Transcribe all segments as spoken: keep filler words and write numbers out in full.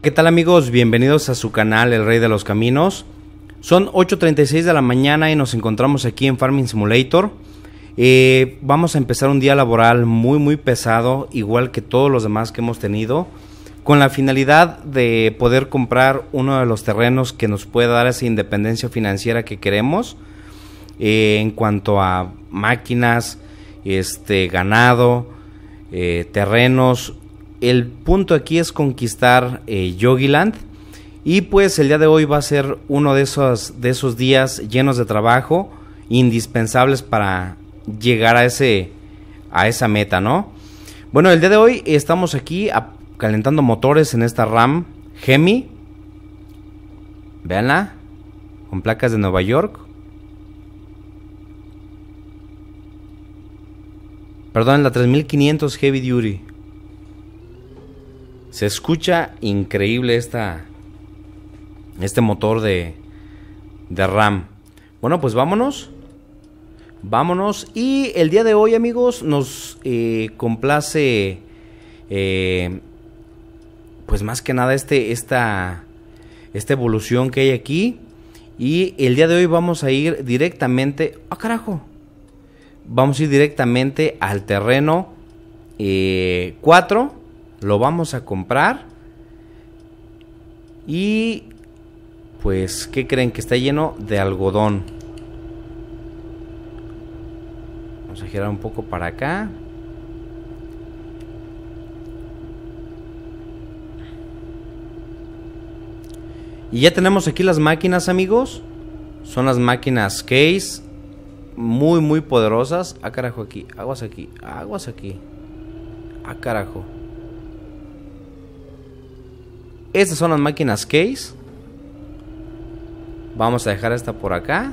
¿Qué tal amigos? Bienvenidos a su canal El Rey de los Caminos. Son ocho treinta y seis de la mañana y nos encontramos aquí en Farming Simulator. Eh, vamos a empezar un día laboral muy muy pesado, igual que todos los demás que hemos tenido, con la finalidad de poder comprar uno de los terrenos que nos pueda dar esa independencia financiera que queremos, eh, en cuanto a máquinas, este, ganado, eh, terrenos. El punto aquí es conquistar eh, Yogiland. Y pues el día de hoy va a ser uno de esos, de esos días llenos de trabajo, indispensables para llegar a, ese, a esa meta, ¿no? Bueno, el día de hoy estamos aquí a, calentando motores en esta Ram Hemi. Veanla, con placas de Nueva York. Perdón, la tres mil quinientos Heavy Duty. Se escucha increíble esta, este motor de, de Ram. Bueno, pues vámonos. Vámonos. Y el día de hoy, amigos, nos eh, complace, eh, pues más que nada, este, esta, esta evolución que hay aquí. Y el día de hoy vamos a ir directamente... ¡Ah, carajo! Vamos a ir directamente al terreno eh, cuatro. Lo vamos a comprar. Y pues, ¿qué creen? Que está lleno de algodón. Vamos a girar un poco para acá. Y ya tenemos aquí las máquinas, amigos. Son las máquinas Case. Muy, muy poderosas. Ah, carajo, aquí. Aguas aquí. Aguas aquí. Ah, carajo. Estas son las máquinas Case. Vamos a dejar esta por acá.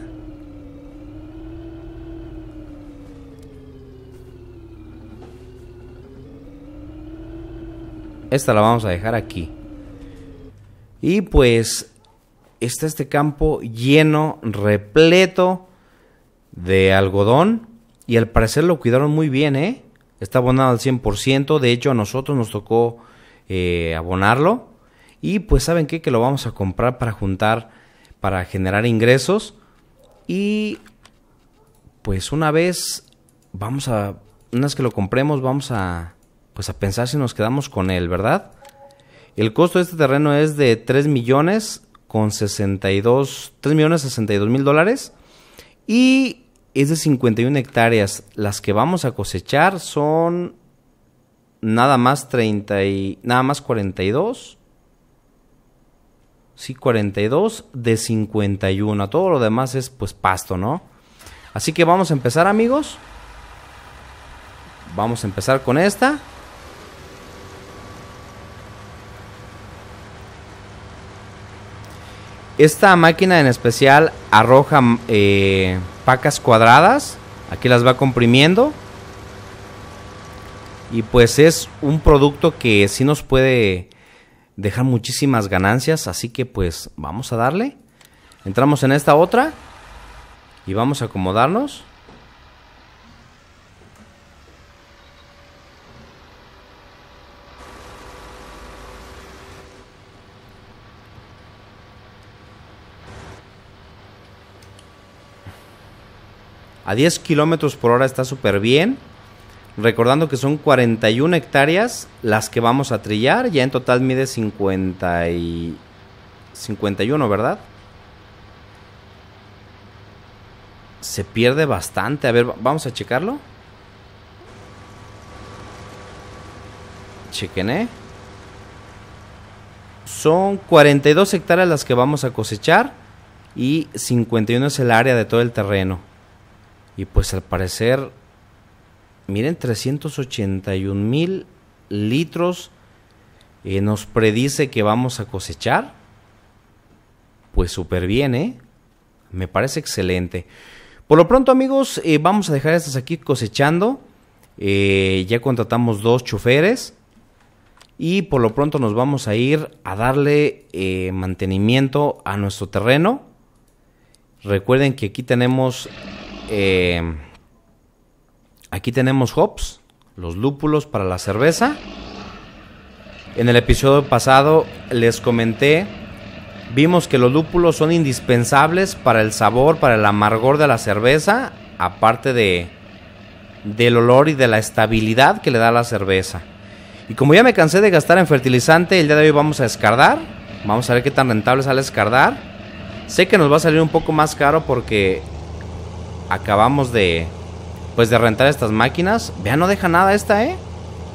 Esta la vamos a dejar aquí. Y pues está este campo lleno, repleto de algodón. Y al parecer lo cuidaron muy bien, ¿eh? Está abonado al cien por ciento. De hecho, a nosotros nos tocó eh, abonarlo. Y pues, ¿saben qué? Que lo vamos a comprar para juntar, para generar ingresos. Y pues una vez, vamos a, una vez que lo compremos, vamos a, pues a pensar si nos quedamos con él, ¿verdad? El costo de este terreno es de tres millones con sesenta y dos, tres millones sesenta y dos mil dólares. Y es de cincuenta y una hectáreas. Las que vamos a cosechar son nada más treinta y, nada más cuarenta y dos. Sí, cuarenta y dos de cincuenta y uno. Todo lo demás es pues pasto, ¿no? Así que vamos a empezar, amigos. Vamos a empezar con esta. Esta máquina en especial arroja eh, pacas cuadradas. Aquí las va comprimiendo. Y pues es un producto que sí nos puede dejar muchísimas ganancias, así que pues vamos a darle. Entramos en esta otra y vamos a acomodarnos. A diez kilómetros por hora está súper bien. Recordando que son cuarenta y una hectáreas las que vamos a trillar. Ya en total mide cincuenta y uno, ¿verdad? Se pierde bastante. A ver, vamos a checarlo. Chequen, ¿eh? Son cuarenta y dos hectáreas las que vamos a cosechar. Y cincuenta y uno es el área de todo el terreno. Y pues al parecer... Miren, trescientos ochenta y un mil litros eh, nos predice que vamos a cosechar. Pues súper bien, ¿eh? Me parece excelente. Por lo pronto, amigos, eh, vamos a dejar estas aquí cosechando. Eh, ya contratamos dos choferes. Y por lo pronto nos vamos a ir a darle eh, mantenimiento a nuestro terreno. Recuerden que aquí tenemos... Eh, Aquí tenemos hops, los lúpulos para la cerveza. En el episodio pasado les comenté, vimos que los lúpulos son indispensables para el sabor, para el amargor de la cerveza, aparte de del olor y de la estabilidad que le da la cerveza. Y como ya me cansé de gastar en fertilizante, el día de hoy vamos a escardar. Vamos a ver qué tan rentable sale escardar. Sé que nos va a salir un poco más caro porque acabamos de pues de rentar estas máquinas. Vean, no deja nada esta, eh.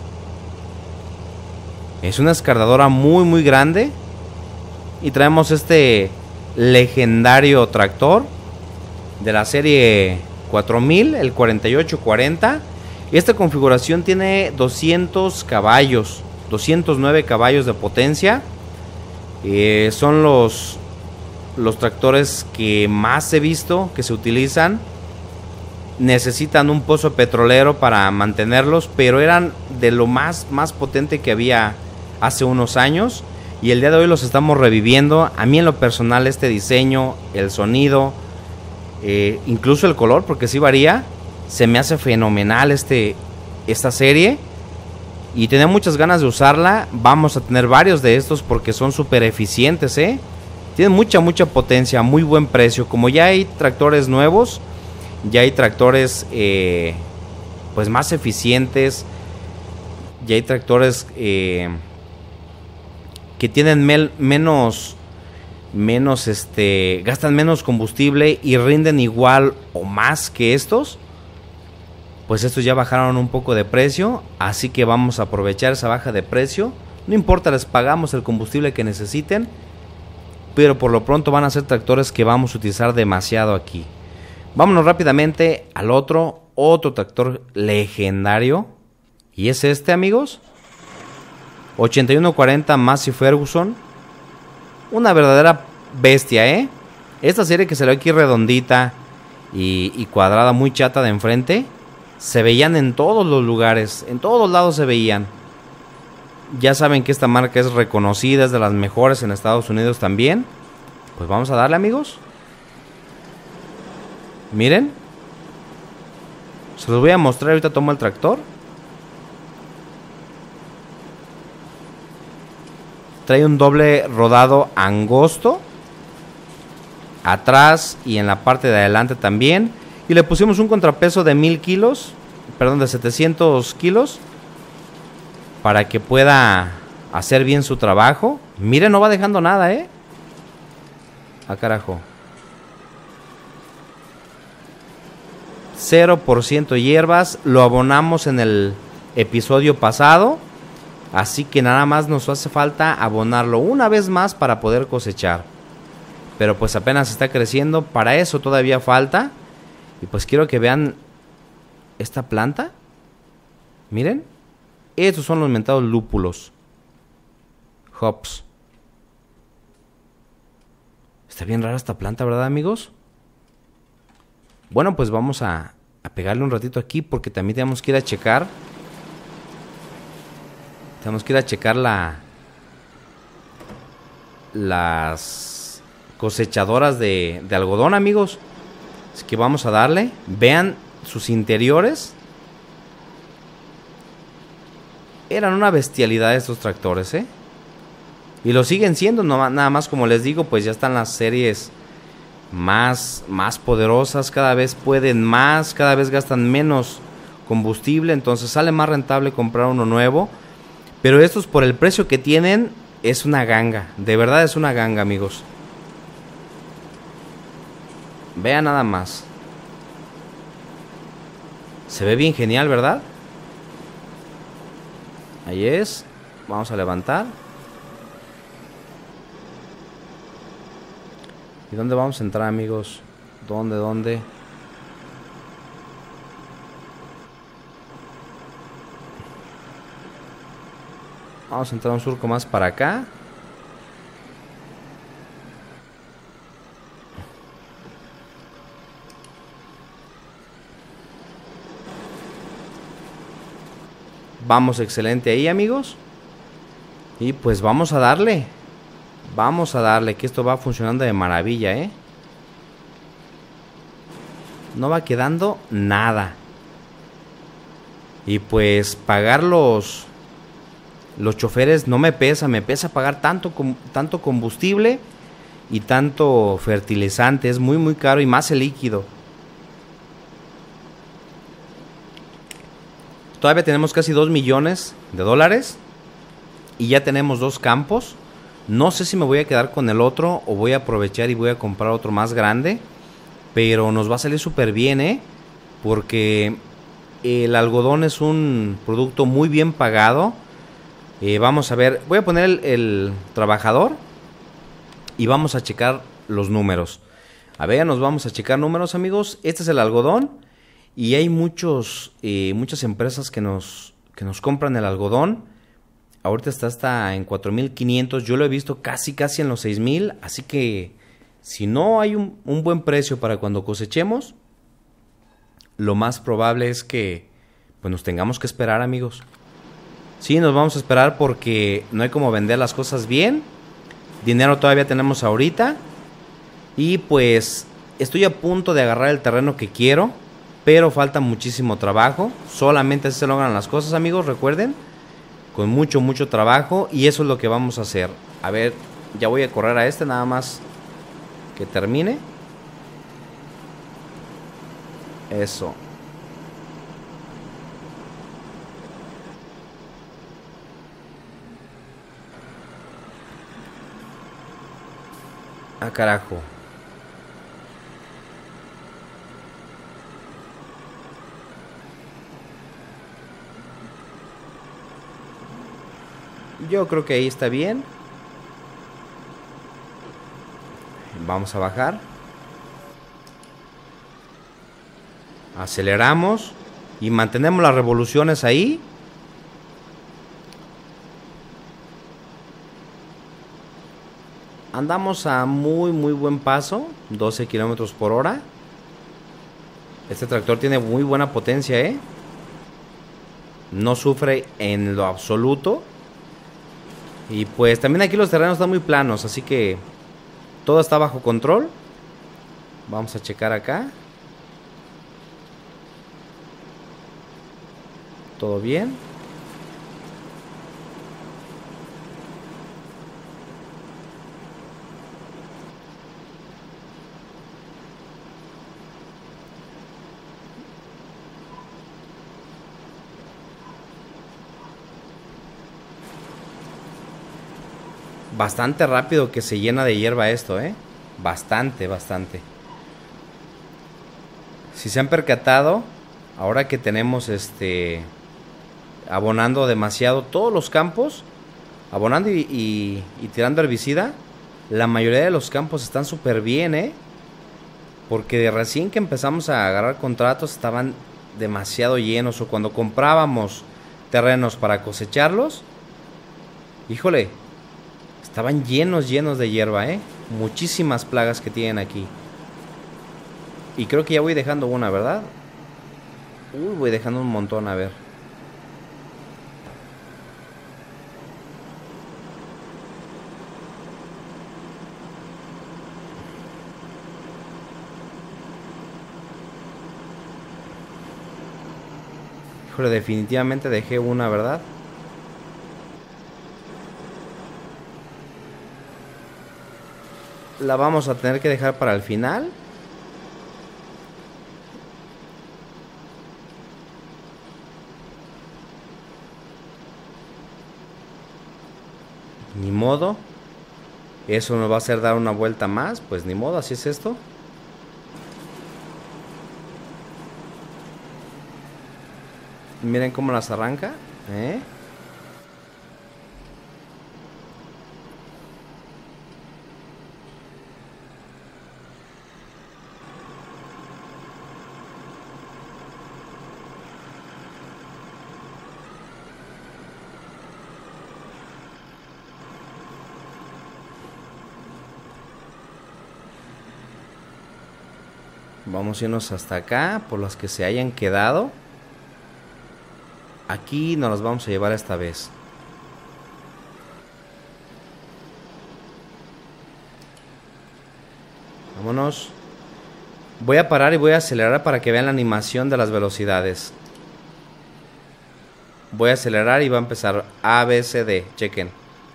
Es una escardadora muy muy grande. Y traemos este legendario tractor de la serie cuatro mil, el cuarenta y ocho cuarenta. Esta configuración tiene doscientos caballos, doscientos nueve caballos de potencia. Eh, son los, los tractores que más he visto que se utilizan. Necesitan un pozo petrolero para mantenerlos, pero eran de lo más, más potente que había hace unos años. Y el día de hoy los estamos reviviendo. A mí en lo personal este diseño, el sonido, eh, incluso el color, porque sí varía, se me hace fenomenal este, esta serie. Y tenía muchas ganas de usarla. Vamos a tener varios de estos porque son súper eficientes, ¿eh? Tienen mucha, mucha potencia, muy buen precio. Como ya hay tractores nuevos, ya hay tractores eh, pues más eficientes. Ya hay tractores eh, que tienen mel, menos, menos este, gastan menos combustible y rinden igual o más que estos. Pues estos ya bajaron un poco de precio, así que vamos a aprovechar esa baja de precio. No importa, les pagamos el combustible que necesiten, pero por lo pronto van a ser tractores que vamos a utilizar demasiado aquí. Vámonos rápidamente al otro, otro tractor legendario, y es este, amigos. ochenta y uno cuarenta Massey Ferguson. Una verdadera bestia, ¿eh? Esta serie que se ve aquí redondita y, y cuadrada, muy chata de enfrente, se veían en todos los lugares, en todos lados se veían. Ya saben que esta marca es reconocida, es de las mejores en Estados Unidos también. Pues vamos a darle, amigos. Miren. Se los voy a mostrar, ahorita tomo el tractor. Trae un doble rodado angosto atrás y en la parte de adelante también. Y le pusimos un contrapeso de mil kilos, perdón, de setecientos kilos, para que pueda hacer bien su trabajo. Miren, no va dejando nada, ¿eh? Ah, carajo. cero por ciento hierbas. Lo abonamos en el episodio pasado. Así que nada más nos hace falta abonarlo una vez más para poder cosechar. Pero pues apenas está creciendo. Para eso todavía falta. Y pues quiero que vean esta planta. Miren. Estos son los mentados lúpulos. Hops. Está bien rara esta planta, ¿verdad, amigos? Bueno, pues vamos a, a pegarle un ratito aquí porque también tenemos que ir a checar. Tenemos que ir a checar la... las cosechadoras de, de algodón, amigos. Así que vamos a darle. Vean sus interiores. Eran una bestialidad estos tractores, ¿eh? Y lo siguen siendo, no, nada más como les digo, pues ya están las series más, más poderosas. Cada vez pueden más, cada vez gastan menos combustible. Entonces sale más rentable comprar uno nuevo. Pero estos, por el precio que tienen, es una ganga. De verdad es una ganga, amigos. Vean nada más. Se ve bien genial, ¿verdad? Ahí es. Vamos a levantar. ¿Y dónde vamos a entrar, amigos? ¿Dónde, dónde? Vamos a entrar un surco más para acá. Vamos excelente ahí, amigos. Y pues vamos a darle. Vamos a darle, que esto va funcionando de maravilla, ¿eh? No va quedando nada. Y pues pagar los los choferes no me pesa, me pesa pagar tanto, tanto combustible y tanto fertilizante. Es muy muy caro, y más el líquido. Todavía tenemos casi dos millones de dólares y ya tenemos dos campos. No sé si me voy a quedar con el otro o voy a aprovechar y voy a comprar otro más grande, pero nos va a salir súper bien, ¿eh? Porque el algodón es un producto muy bien pagado. Eh, vamos a ver, voy a poner el, el trabajador y vamos a checar los números. A ver, nos vamos a checar números, amigos. Este es el algodón y hay muchos, eh, muchas empresas que nos, que nos compran el algodón. Ahorita está hasta en cuatro mil quinientos. Yo lo he visto casi casi en los seis mil. Así que si no hay un, un buen precio para cuando cosechemos, lo más probable es que pues nos tengamos que esperar, amigos. Sí, nos vamos a esperar porque no hay como vender las cosas bien. Dinero todavía tenemos ahorita. Y pues estoy a punto de agarrar el terreno que quiero, pero falta muchísimo trabajo. Solamente así se logran las cosas, amigos, recuerden. Con mucho, mucho trabajo. Y eso es lo que vamos a hacer. A ver, ya voy a correr a este, nada más que termine. Eso. Ah, carajo. Yo creo que ahí está bien. Vamos a bajar. Aceleramos y mantenemos las revoluciones ahí. Andamos a muy muy buen paso, doce kilómetros por hora. Este tractor tiene muy buena potencia, ¿eh? No sufre en lo absoluto. Y pues también aquí los terrenos están muy planos, así que todo está bajo control. Vamos a checar acá. Todo bien. Bastante rápido que se llena de hierba esto, ¿eh? Bastante, bastante. Si se han percatado, ahora que tenemos este... abonando demasiado todos los campos, abonando y, y, y tirando herbicida, la mayoría de los campos están súper bien, ¿eh? Porque de recién que empezamos a agarrar contratos estaban demasiado llenos, o cuando comprábamos terrenos para cosecharlos, híjole, estaban llenos, llenos de hierba, ¿eh? Muchísimas plagas que tienen aquí. Y creo que ya voy dejando una, ¿verdad? Uy, voy dejando un montón, a ver. Híjole, definitivamente dejé una, ¿verdad? La vamos a tener que dejar para el final. Ni modo. Eso nos va a hacer dar una vuelta más. Pues ni modo, así es esto. Miren cómo las arranca, ¿eh? Vamos a irnos hasta acá, por las que se hayan quedado. Aquí nos las vamos a llevar esta vez. Vámonos. Voy a parar y voy a acelerar para que vean la animación de las velocidades. Voy a acelerar y va a empezar A, B, C, D. Chequen.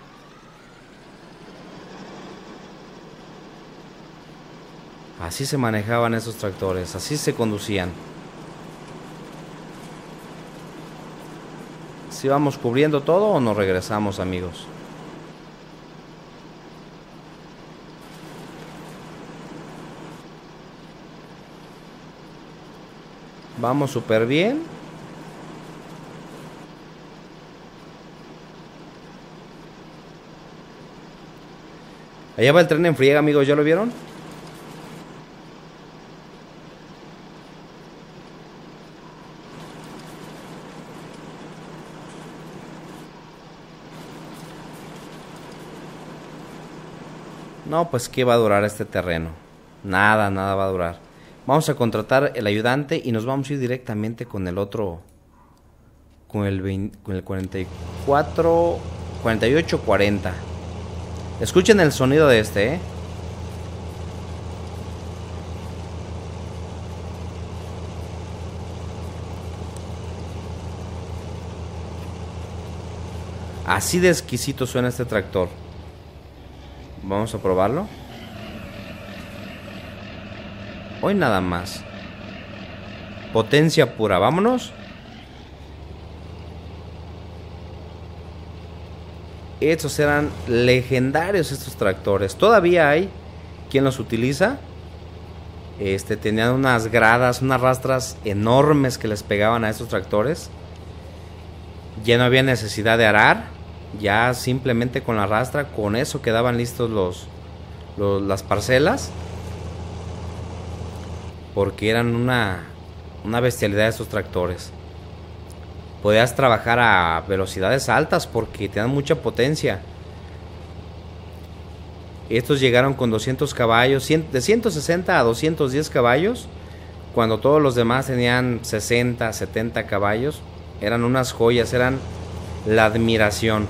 Así se manejaban esos tractores, así se conducían. ¿Si vamos cubriendo todo o nos regresamos, amigos? Vamos súper bien. Allá va el tren en friega, amigos, ¿ya lo vieron? No, pues ¿qué va a durar este terreno? Nada, nada va a durar. Vamos a contratar el ayudante y nos vamos a ir directamente con el otro. Con el, veinte, con el cuarenta y cuatro, cuarenta y ocho, cuarenta. Escuchen el sonido de este, ¿eh? Así de exquisito suena este tractor. Vamos a probarlo. Hoy nada más. Potencia pura, vámonos. Estos eran legendarios, estos tractores. Todavía hay quien los utiliza. Este, tenían unas gradas, unas rastras enormes que les pegaban a estos tractores. Ya no había necesidad de arar. Ya simplemente con la rastra, con eso quedaban listos los, los las parcelas. Porque eran una, una bestialidad estos tractores. Podías trabajar a velocidades altas porque te dan mucha potencia. Estos llegaron con doscientos caballos, de ciento sesenta a doscientos diez caballos, cuando todos los demás tenían sesenta, setenta caballos. Eran unas joyas, eran la admiración.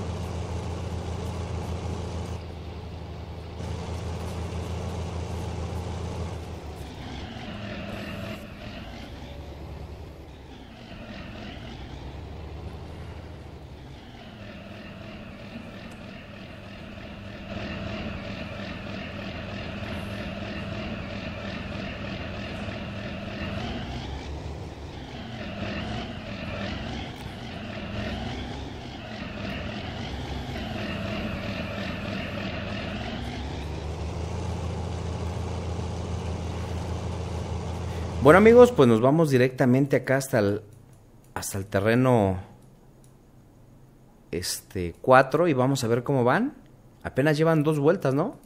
Bueno, amigos, pues nos vamos directamente acá hasta el, hasta el terreno este cuatro y vamos a ver cómo van. Apenas llevan dos vueltas, ¿no?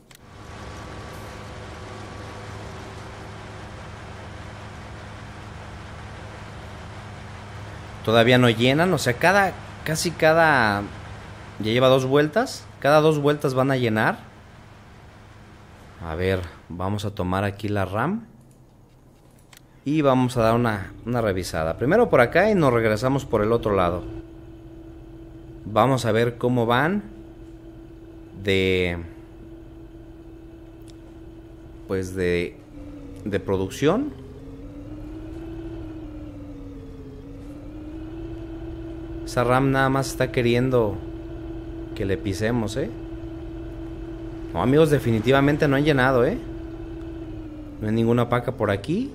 Todavía no llenan, o sea, cada casi cada ya lleva dos vueltas, cada dos vueltas van a llenar. A ver, vamos a tomar aquí la RAM. Y vamos a dar una, una revisada. Primero por acá y nos regresamos por el otro lado. Vamos a ver cómo van de... Pues de... De producción. Esa RAM nada más está queriendo que le pisemos, ¿eh? No, amigos, definitivamente no han llenado, ¿eh? No hay ninguna paca por aquí.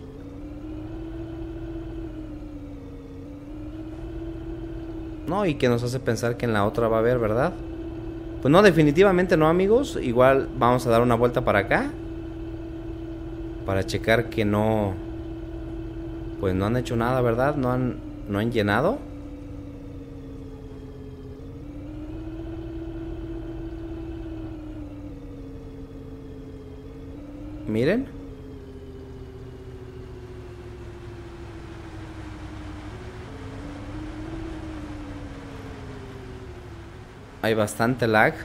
No, y que nos hace pensar que en la otra va a haber, ¿verdad? Pues no, definitivamente no, amigos. Igual vamos a dar una vuelta para acá. Para checar que no... Pues no han hecho nada, ¿verdad? No han, no han llenado. Miren. Hay bastante lag.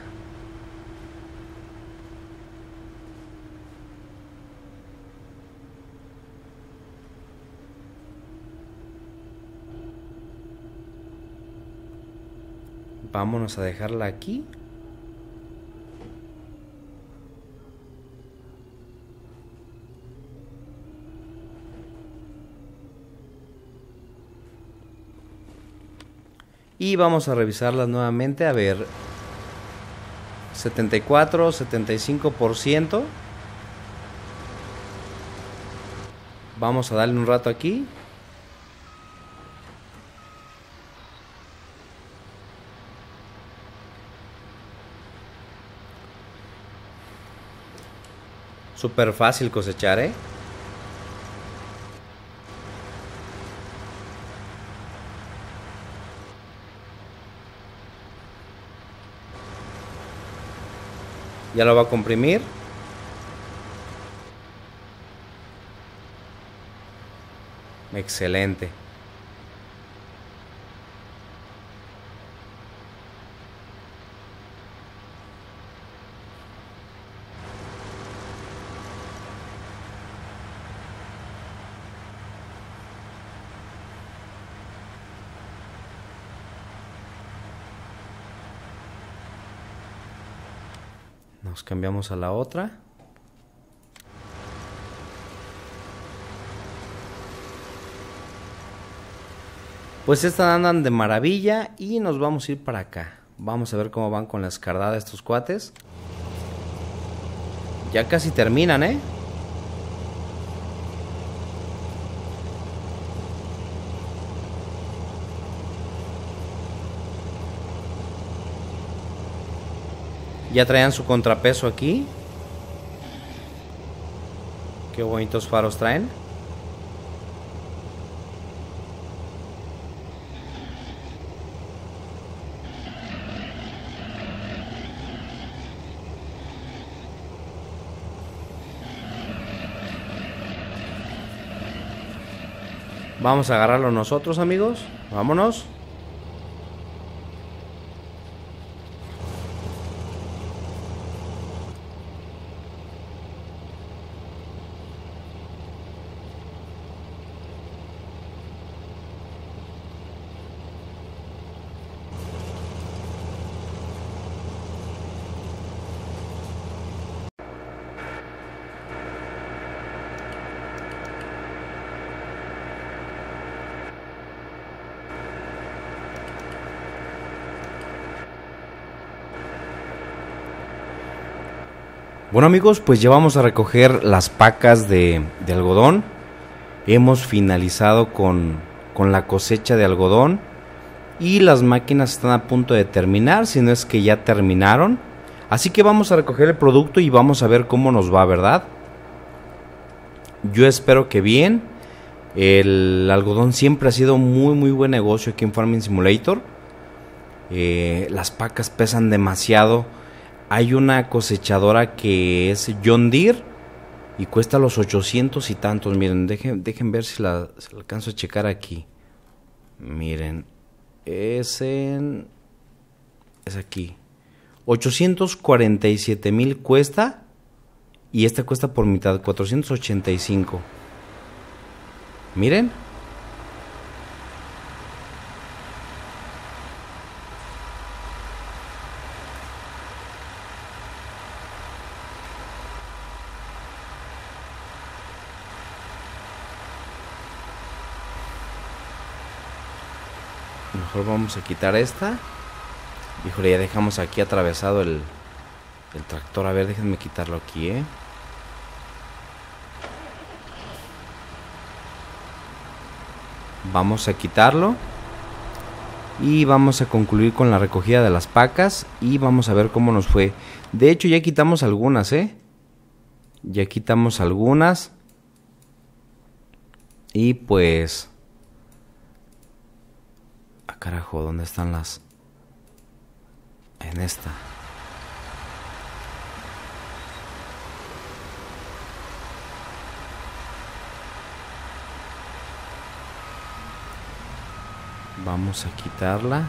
Vámonos a dejarla aquí. Y vamos a revisarlas nuevamente. A ver, setenta y cuatro, setenta y cinco por ciento. Vamos a darle un rato aquí. Súper fácil cosechar, ¿eh? Ya lo va a comprimir. Excelente. Nos cambiamos a la otra. Pues estas andan de maravilla y nos vamos a ir para acá. Vamos a ver cómo van con la escardada estos cuates. Ya casi terminan, ¿eh? Ya traían su contrapeso aquí. Qué bonitos faros traen. Vamos a agarrarlo nosotros, amigos. Vámonos. Bueno, amigos, pues ya vamos a recoger las pacas de, de algodón. Hemos finalizado con, con la cosecha de algodón y las máquinas están a punto de terminar, si no es que ya terminaron. Así que vamos a recoger el producto y vamos a ver cómo nos va, ¿verdad? Yo espero que bien. El algodón siempre ha sido muy muy buen negocio aquí en Farming Simulator. Eh, las pacas pesan demasiado. Hay una cosechadora que es John Deere y cuesta los ochocientos y tantos. Miren, dejen, dejen ver si la, si la alcanzo a checar aquí. Miren, es en... es aquí. ochocientos cuarenta y siete mil cuesta y esta cuesta por mitad, cuatrocientos ochenta y cinco. Miren. Mejor vamos a quitar esta. Híjole, ya dejamos aquí atravesado el, el tractor. A ver, déjenme quitarlo aquí, ¿eh? Vamos a quitarlo. Y vamos a concluir con la recogida de las pacas. Y vamos a ver cómo nos fue. De hecho, ya quitamos algunas, ¿eh? Ya quitamos algunas. Y pues... carajo, ¿dónde están las? En esta. Vamos a quitarla.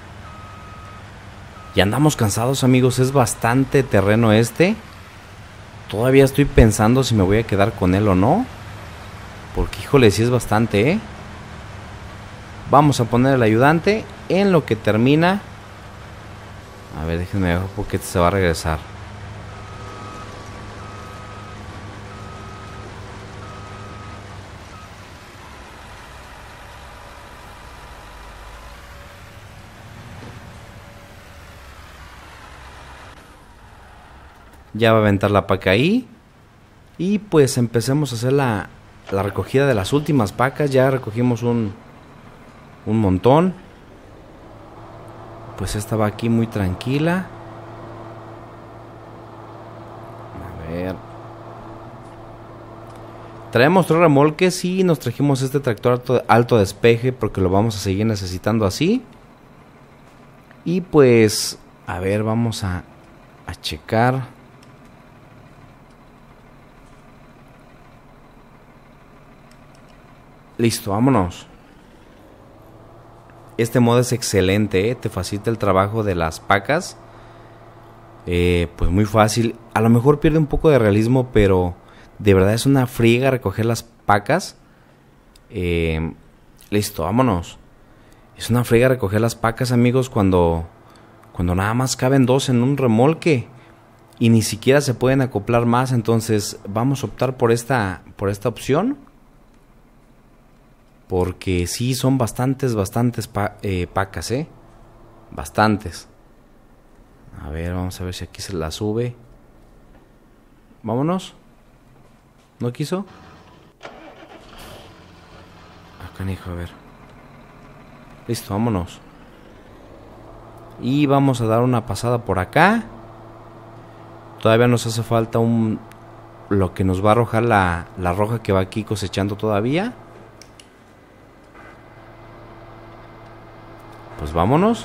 Ya andamos cansados, amigos. Es bastante terreno este. Todavía estoy pensando si me voy a quedar con él o no. Porque, híjole, sí es bastante, ¿eh? Vamos a poner el ayudante en lo que termina. A ver, déjenme ver porque se va a regresar. Ya va a aventar la paca ahí. Y pues empecemos a hacer la, la recogida de las últimas pacas. Ya recogimos un, un montón. Pues esta va aquí muy tranquila. A ver. Traemos tres remolques y nos trajimos este tractor alto, alto despeje porque lo vamos a seguir necesitando así. Y pues, a ver, vamos a, a checar. Listo, vámonos. Este modo es excelente, ¿eh? Te facilita el trabajo de las pacas. Eh, pues muy fácil. A lo mejor pierde un poco de realismo, pero de verdad es una friega recoger las pacas. Eh, listo, vámonos. Es una friega recoger las pacas, amigos, cuando, cuando nada más caben dos en un remolque. Y ni siquiera se pueden acoplar más. Entonces vamos a optar por esta, por esta opción. Porque sí, son bastantes, bastantes pa eh, pacas, ¿eh? Bastantes. A ver, vamos a ver si aquí se la sube. Vámonos. ¿No quiso? Acá, hijo, a ver. Listo, vámonos. Y vamos a dar una pasada por acá. Todavía nos hace falta un... Lo que nos va a arrojar la, la roja que va aquí cosechando todavía. Pues vámonos.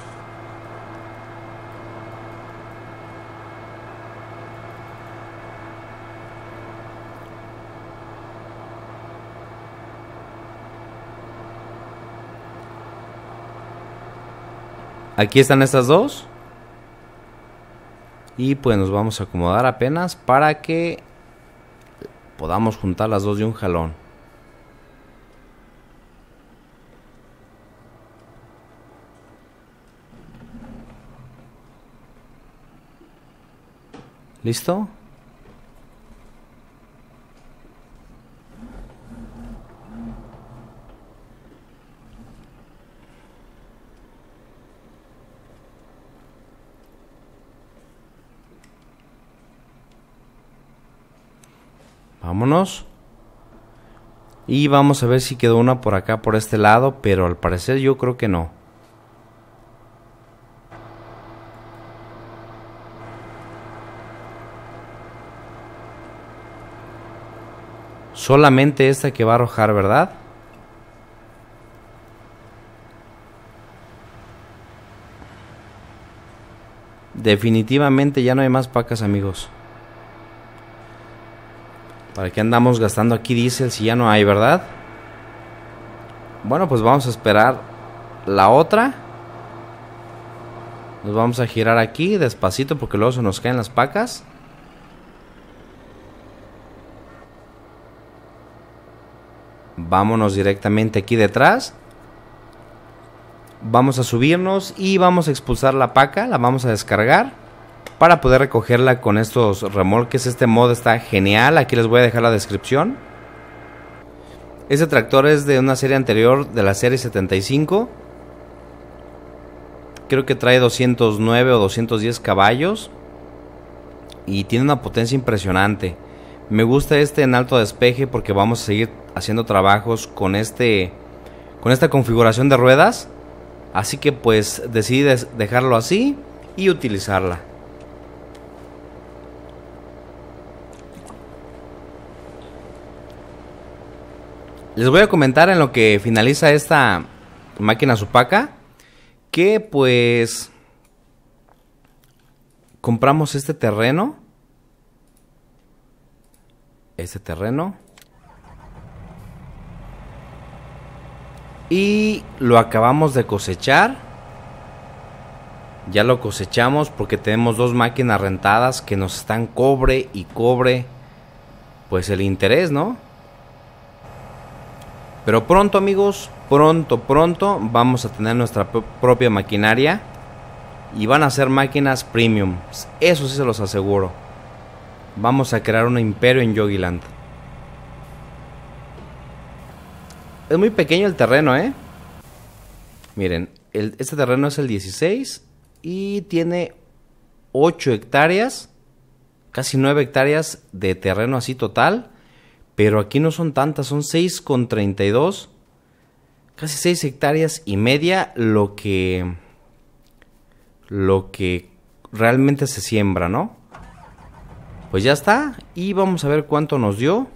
Aquí están estas dos. Y pues nos vamos a acomodar apenas para que podamos juntar las dos de un jalón. ¿Listo? Vámonos. Y vamos a ver si quedó una por acá, por este lado, pero al parecer yo creo que no. Solamente esta que va a arrojar, ¿verdad? Definitivamente ya no hay más pacas, amigos. ¿Para qué andamos gastando aquí diésel si ya no hay, verdad? Bueno, pues vamos a esperar la otra. Nos vamos a girar aquí despacito porque luego se nos caen las pacas. Vámonos directamente aquí detrás. Vamos a subirnos y vamos a expulsar la paca. La vamos a descargar para poder recogerla con estos remolques. Este modo está genial. Aquí les voy a dejar la descripción. Este tractor es de una serie anterior, de la serie setenta y cinco. Creo que trae doscientos nueve o doscientos diez caballos. Y tiene una potencia impresionante. Me gusta este en alto despeje porque vamos a seguir haciendo trabajos con este con esta configuración de ruedas. Así que pues decidí dejarlo así y utilizarla. Les voy a comentar en lo que finaliza esta máquina Supaca que pues compramos este terreno. Este terreno. Y lo acabamos de cosechar. Ya lo cosechamos porque tenemos dos máquinas rentadas que nos están cobre y cobre pues el interés, ¿no? Pero pronto, amigos, pronto, pronto vamos a tener nuestra propia maquinaria. Y van a ser máquinas premium. Eso sí se los aseguro. Vamos a crear un imperio en Yogiland. Es muy pequeño el terreno, ¿eh? Miren, el, este terreno es el dieciséis y tiene ocho hectáreas. casi nueve hectáreas de terreno así total, pero aquí no son tantas, son seis con treinta y dos, casi seis hectáreas y media lo que lo que realmente se siembra, ¿no? Pues ya está, y vamos a ver cuánto nos dio.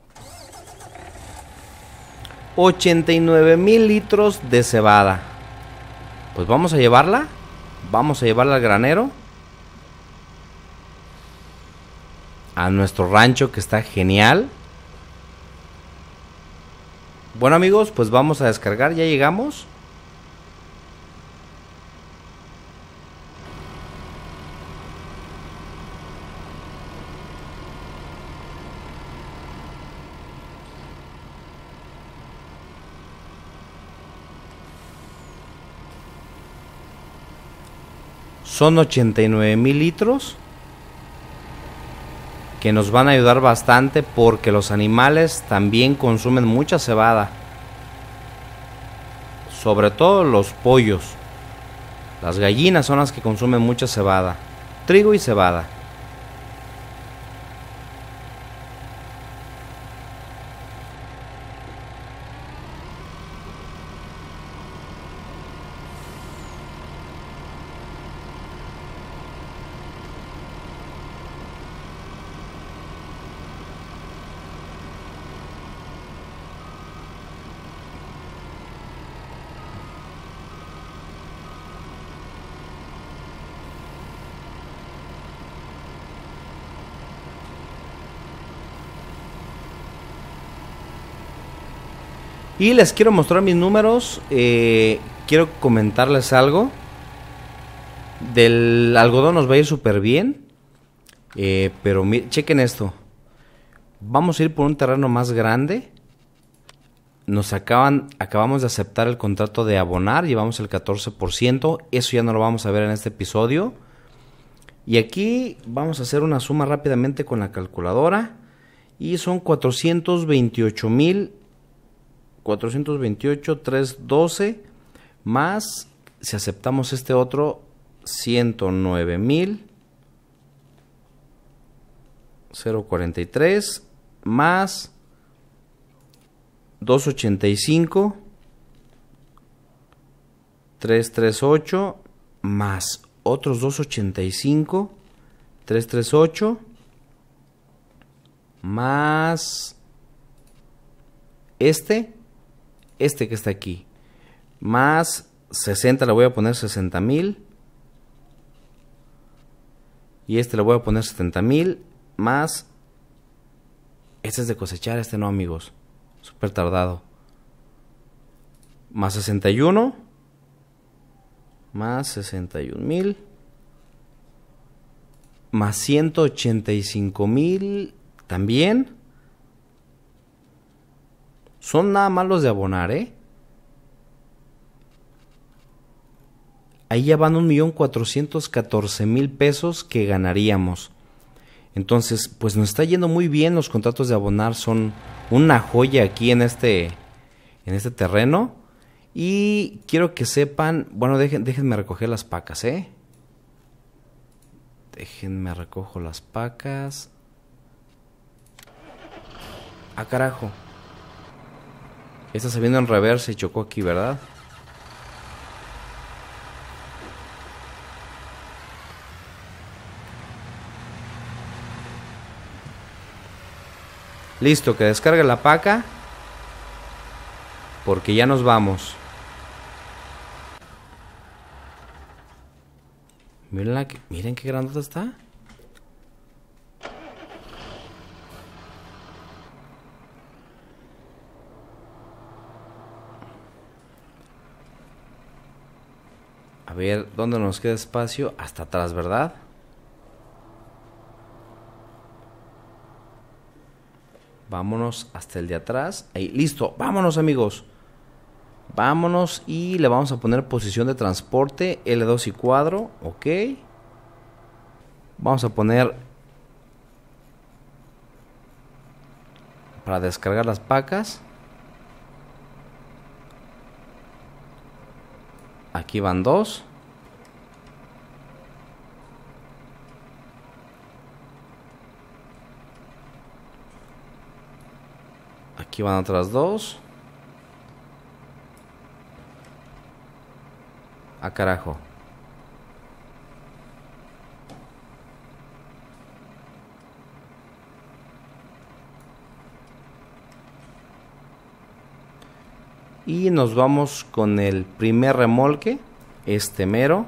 ochenta y nueve mil litros de cebada. Pues vamos a llevarla, vamos a llevarla al granero, a nuestro rancho que está genial. Bueno amigos, pues vamos a descargar, ya llegamos. Son ochenta y nueve mil litros que nos van a ayudar bastante porque los animales también consumen mucha cebada. Sobre todo los pollos. Las gallinas son las que consumen mucha cebada. Trigo y cebada. Y les quiero mostrar mis números. eh, Quiero comentarles algo. Del algodón nos va a ir súper bien, eh, pero miren, chequen esto. Vamos a ir por un terreno más grande. Nos acaban, acabamos de aceptar el contrato de abonar. Llevamos el catorce por ciento. Eso ya no lo vamos a ver en este episodio. Y aquí vamos a hacer una suma rápidamente con la calculadora. Y son cuatrocientos veintiocho mil cuatrocientos veintiocho, trescientos doce, más, si aceptamos este otro, ciento nueve mil cuarenta y tres, más doscientos ochenta y cinco, trescientos treinta y ocho, más otros doscientos ochenta y cinco, trescientos treinta y ocho, más este, este que está aquí, más sesenta, le voy a poner sesenta mil, y este le voy a poner setenta mil, más este es de cosechar, este no amigos, súper tardado, más sesenta y uno, más sesenta y un mil, más ciento ochenta y cinco mil también. Son nada más los de abonar, ¿eh? Ahí ya van un millón cuatrocientos catorce mil pesos que ganaríamos. Entonces, pues nos está yendo muy bien. Los contratos de abonar son una joya aquí en este, en este terreno. Y quiero que sepan, bueno, dejen, déjenme recoger las pacas, ¿eh? Déjenme recojo las pacas. Ah, carajo. Esta se vino en reversa y chocó aquí, ¿verdad? Listo, que descargue la paca. Porque ya nos vamos. Miren, la que, miren qué grandota está. A ver, ¿dónde nos queda espacio? Hasta atrás, ¿verdad? Vámonos hasta el de atrás. Ahí, listo. Vámonos, amigos. Vámonos y le vamos a poner posición de transporte L dos y cuadro. Ok. Vamos a poner para descargar las pacas. Aquí van dos. Aquí van otras dos. Ah, carajo. Y nos vamos con el primer remolque, este mero.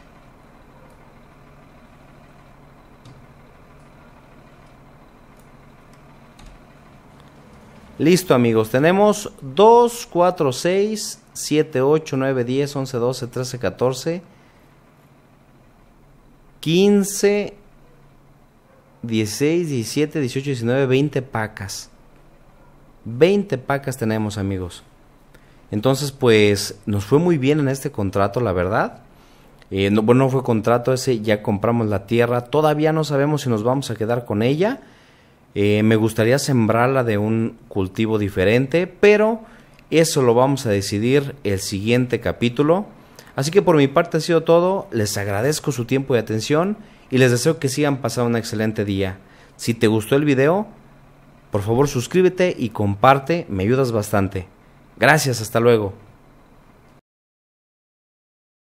Listo, amigos, tenemos dos, cuatro, seis, siete, ocho, nueve, diez, once, doce, trece, catorce, quince, dieciséis, diecisiete, dieciocho, diecinueve, veinte pacas. veinte pacas tenemos, amigos. Entonces, pues, nos fue muy bien en este contrato, la verdad. Eh, no, bueno, no fue contrato ese, ya compramos la tierra. Todavía no sabemos si nos vamos a quedar con ella. Eh, me gustaría sembrarla de un cultivo diferente, pero eso lo vamos a decidir el siguiente capítulo. Así que por mi parte ha sido todo. Les agradezco su tiempo y atención y les deseo que sigan pasando un excelente día. Si te gustó el video, por favor suscríbete y comparte, me ayudas bastante. Gracias, hasta luego.